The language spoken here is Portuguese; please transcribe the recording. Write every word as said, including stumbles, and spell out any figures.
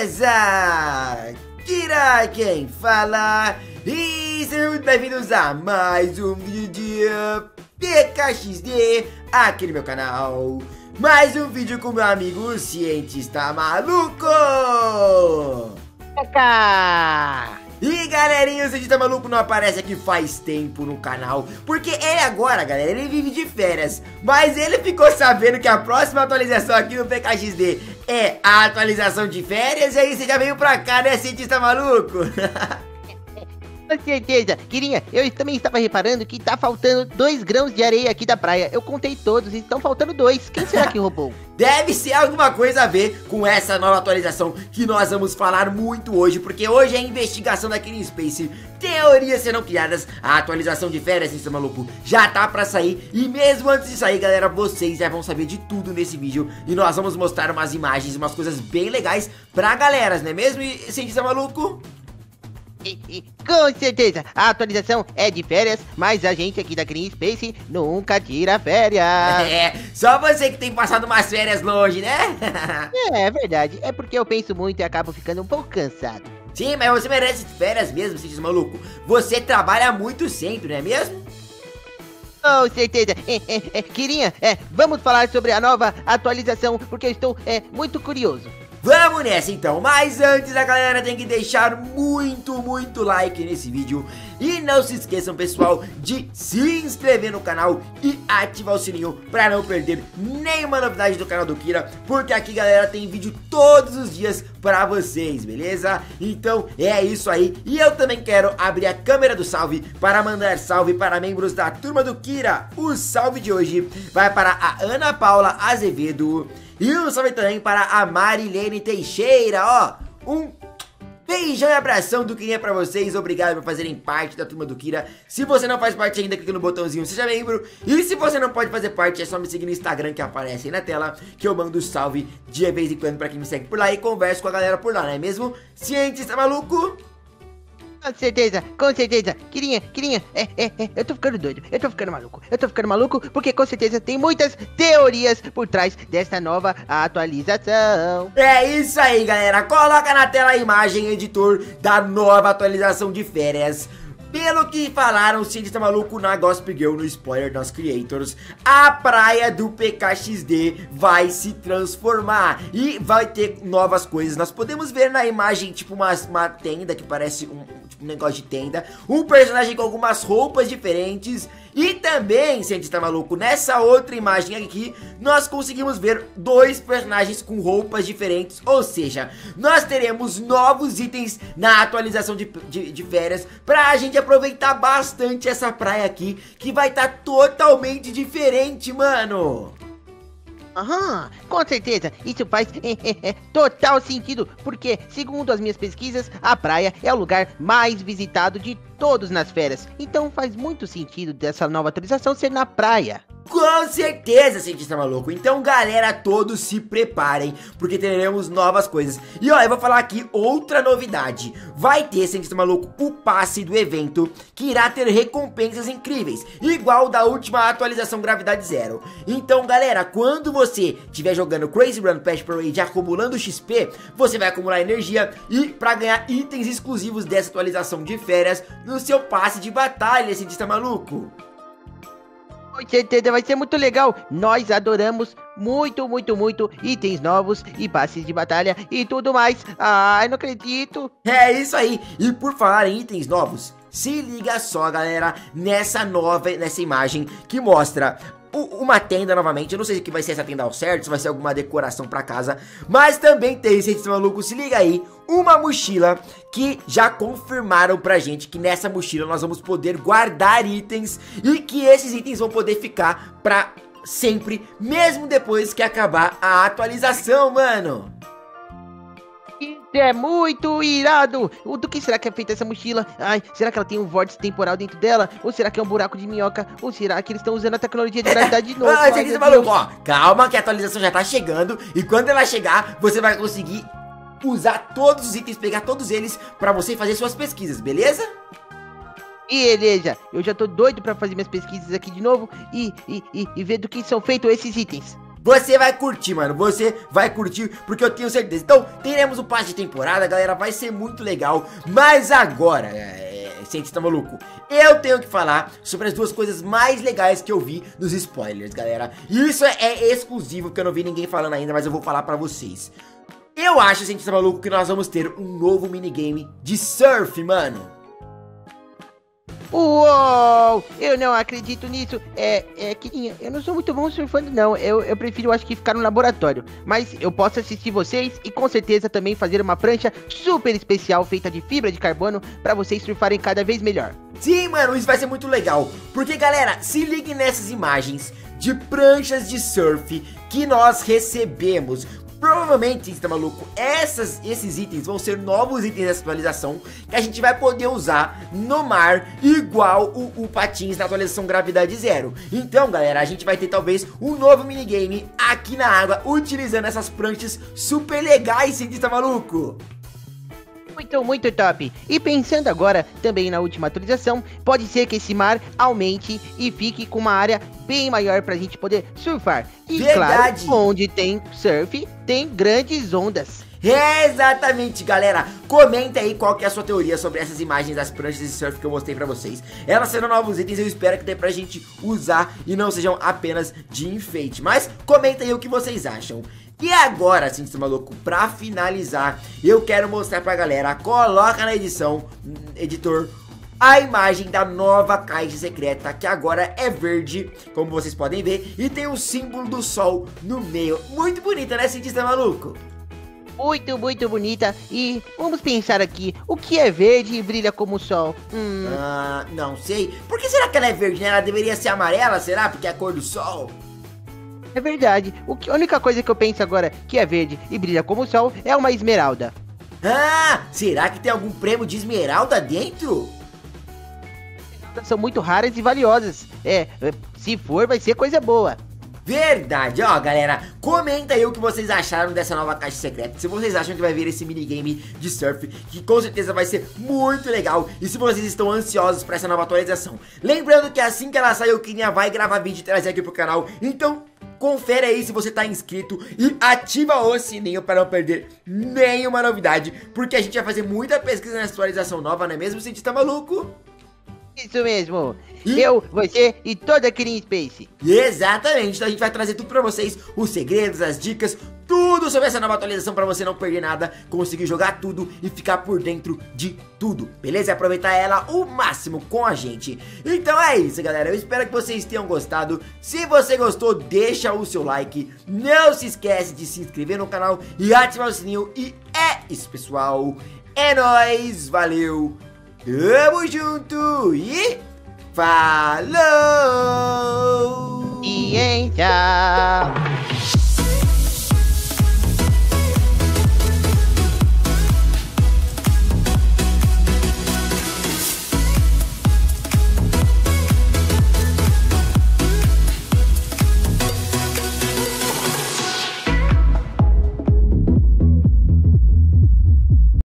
beleza? Kira quem fala. E sejam muito bem-vindos a mais um vídeo de P K X D aqui no meu canal. Mais um vídeo com meu amigo cientista maluco. P K! E galerinha, o cientista maluco não aparece aqui faz tempo no canal, porque ele agora, galera, ele vive de férias. Mas ele ficou sabendo que a próxima atualização aqui no P K X D é a atualização de férias. E aí você já veio pra cá, né, cientista maluco? Com certeza, Kirinha, eu também estava reparando que tá faltando dois grãos de areia aqui da praia. Eu contei todos e estão faltando dois. Quem será que roubou? Deve ser alguma coisa a ver com essa nova atualização que nós vamos falar muito hoje, porque hoje é a investigação da Killing Space. Teorias serão criadas, a atualização de férias, isso maluco, já tá pra sair. E mesmo antes de sair, galera, vocês já vão saber de tudo nesse vídeo. E nós vamos mostrar umas imagens, umas coisas bem legais pra galera, não é mesmo, cientista maluco? E, e, com certeza, a atualização é de férias, mas a gente aqui da Green Space nunca tira férias. É, só você que tem passado umas férias longe, né? É, é verdade, é porque eu penso muito e acabo ficando um pouco cansado. Sim, mas você merece férias mesmo, cientista maluco. Você trabalha muito sempre, não é mesmo? Com certeza. É, é, é, Kirinha, é, vamos falar sobre a nova atualização, porque eu estou é, muito curioso. Vamos nessa então, mas antes a galera tem que deixar muito, muito like nesse vídeo. E não se esqueçam, pessoal, de se inscrever no canal e ativar o sininho pra não perder nenhuma novidade do canal do Kira. Porque aqui, galera, tem vídeo todos os dias pra vocês, beleza? Então é isso aí. E eu também quero abrir a câmera do salve para mandar salve para membros da turma do Kira. O salve de hoje vai para a Ana Paula Azevedo. E um salve também para a Marilene Teixeira, ó. Um beijão e abração do Kirinha pra vocês. Obrigado por fazerem parte da turma do Kira. Se você não faz parte ainda, clica no botãozinho seja membro. E se você não pode fazer parte, é só me seguir no Instagram que aparece aí na tela, que eu mando salve de vez em quando pra quem me segue por lá e converso com a galera por lá, não é mesmo? Cientista maluco? Com certeza, com certeza. Kirinha, Kirinha, é, é, é, eu tô ficando doido, eu tô ficando maluco, eu tô ficando maluco, porque com certeza tem muitas teorias por trás dessa nova atualização. É isso aí, galera, coloca na tela a imagem, editor, da nova atualização de férias. Pelo que falaram, o cientista maluco na Gossip Girl, no spoiler das creators, a praia do P K X D vai se transformar e vai ter novas coisas. Nós podemos ver na imagem, tipo, uma, uma tenda que parece um, tipo, um negócio de tenda, um personagem com algumas roupas diferentes. E também, cientista maluco, nessa outra imagem aqui, nós conseguimos ver dois personagens com roupas diferentes. Ou seja, nós teremos novos itens na atualização de, de, de férias pra gente aproveitar bastante essa praia aqui, que vai estar tá totalmente diferente, mano. Aham, com certeza, isso faz é, é, é, total sentido, porque, segundo as minhas pesquisas, a praia é o lugar mais visitado de todos nas férias. Então faz muito sentido dessa nova atualização ser na praia. Com certeza, cientista maluco. Então, galera, todos se preparem, porque teremos novas coisas. E ó, eu vou falar aqui outra novidade. Vai ter, cientista maluco, o passe do evento, que irá ter recompensas incríveis, igual da última atualização Gravidade Zero. Então, galera, quando você estiver jogando Crazy Run Patch Parade acumulando X P, você vai acumular energia e para ganhar itens exclusivos dessa atualização de férias no seu passe de batalha, cientista maluco. Com certeza vai ser muito legal. Nós adoramos muito, muito, muito itens novos e passes de batalha e tudo mais. Ai, não acredito. É isso aí. E por falar em itens novos, se liga só, galera, nessa nova, nessa imagem que mostra uma tenda novamente. Eu não sei se vai ser essa tenda ao certo, se vai ser alguma decoração pra casa, mas também tem, cientista maluco, se liga aí, uma mochila que já confirmaram pra gente que nessa mochila nós vamos poder guardar itens e que esses itens vão poder ficar pra sempre, mesmo depois que acabar a atualização, mano. Isso é muito irado. O do que será que é feita essa mochila? Ai, será que ela tem um vórtice temporal dentro dela? Ou será que é um buraco de minhoca? Ou será que eles estão usando a tecnologia de gravidade de novo? Ah, você maluco, ó, calma que a atualização já tá chegando. E quando ela chegar, você vai conseguir usar todos os itens, pegar todos eles pra você fazer suas pesquisas, beleza? Beleza, eu já tô doido pra fazer minhas pesquisas aqui de novo e, e, e, e ver do que são feitos esses itens. Você vai curtir, mano, você vai curtir, porque eu tenho certeza. Então, teremos o passe de temporada, galera, vai ser muito legal. Mas agora, é, cientista maluco, eu tenho que falar sobre as duas coisas mais legais que eu vi nos spoilers, galera. Isso é, é exclusivo, porque eu não vi ninguém falando ainda, mas eu vou falar pra vocês. Eu acho, cientista maluco, que nós vamos ter um novo minigame de surf, mano. Uou, eu não acredito nisso. É, é, Kirinha, eu não sou muito bom surfando, não. Eu, eu prefiro, acho que, ficar no laboratório. Mas eu posso assistir vocês e, com certeza, também fazer uma prancha super especial feita de fibra de carbono pra vocês surfarem cada vez melhor. Sim, mano, isso vai ser muito legal. Porque, galera, se ligue nessas imagens de pranchas de surf que nós recebemos. Provavelmente, cientista maluco, essas, esses itens vão ser novos itens dessa atualização que a gente vai poder usar no mar, igual o, o Patins na atualização Gravidade Zero. Então, galera, a gente vai ter talvez um novo minigame aqui na água, utilizando essas pranchas super legais, cientista maluco. Muito, muito top. E pensando agora também na última atualização, pode ser que esse mar aumente e fique com uma área bem maior pra gente poder surfar. E verdade, claro, onde tem surf, tem grandes ondas. Exatamente, galera. Comenta aí qual que é a sua teoria sobre essas imagens das pranchas de surf que eu mostrei pra vocês. Elas serão novos itens, eu espero que dê pra gente usar e não sejam apenas de enfeite. Mas comenta aí o que vocês acham. E agora, cientista maluco, pra finalizar, eu quero mostrar pra galera, coloca na edição, editor, a imagem da nova caixa secreta, que agora é verde, como vocês podem ver, e tem o símbolo do sol no meio. Muito bonita, né, cientista maluco? Muito, muito bonita. E vamos pensar aqui, o que é verde e brilha como o sol? Hum... Ah, não sei. Por que será que ela é verde, né? Ela deveria ser amarela, será? Porque é a cor do sol? É verdade. O que, a única coisa que eu penso agora que é verde e brilha como o sol é uma esmeralda. Ah, será que tem algum prêmio de esmeralda dentro? São muito raras e valiosas. É, se for, vai ser coisa boa. Verdade, ó, galera, comenta aí o que vocês acharam dessa nova caixa secreta. Se vocês acham que vai vir esse minigame de surf, que com certeza vai ser muito legal. E se vocês estão ansiosos pra essa nova atualização. Lembrando que assim que ela sair, o Kirinha vai gravar vídeo e trazer aqui pro canal. Então, confere aí se você tá inscrito e ativa o sininho para não perder nenhuma novidade, porque a gente vai fazer muita pesquisa nessa atualização nova, não é mesmo, cientista maluco? Isso mesmo. E... eu, você e toda a Kirin Space. Exatamente, então a gente vai trazer tudo pra vocês, os segredos, as dicas, tudo sobre essa nova atualização pra você não perder nada, conseguir jogar tudo e ficar por dentro de tudo, beleza? E aproveitar ela o máximo com a gente. Então é isso, galera, eu espero que vocês tenham gostado. Se você gostou, deixa o seu like, não se esquece de se inscrever no canal e ativar o sininho. E é isso, pessoal, é nóis, valeu, tamo junto e falou!